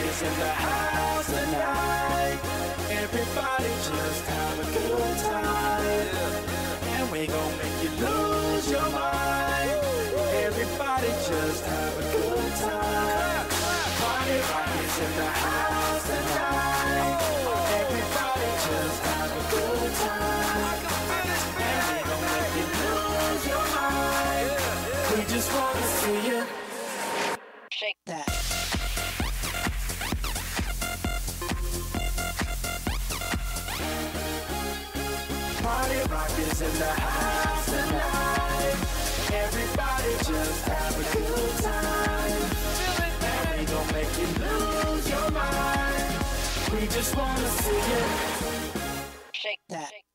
Rockets in the house tonight. Everybody just have a good time, and we gon' make you lose your mind. Everybody just have a good time. Party Rockets in the house tonight. Everybody just have a good time, and we gon' make you lose your mind. We just wanna see you shake that. Party Rockets in the house tonight. Everybody just have a good time, and we gon' make you lose your mind. We just wanna see you shake that.